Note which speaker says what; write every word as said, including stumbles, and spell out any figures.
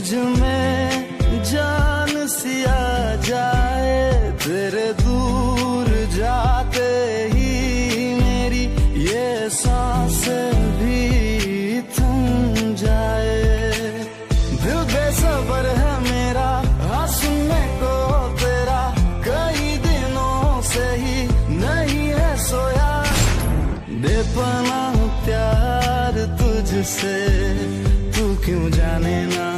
Speaker 1: मुझ में जान सिया जाए, तेरे दूर जाते ही मेरी ये सांसें भी थम जाए। दिल बेसब्र है मेरा हाँ सुनने को तेरा, कई दिनों से ही नहीं है सोया। बेपनाह प्यार तुझसे, तू क्यों जाने ना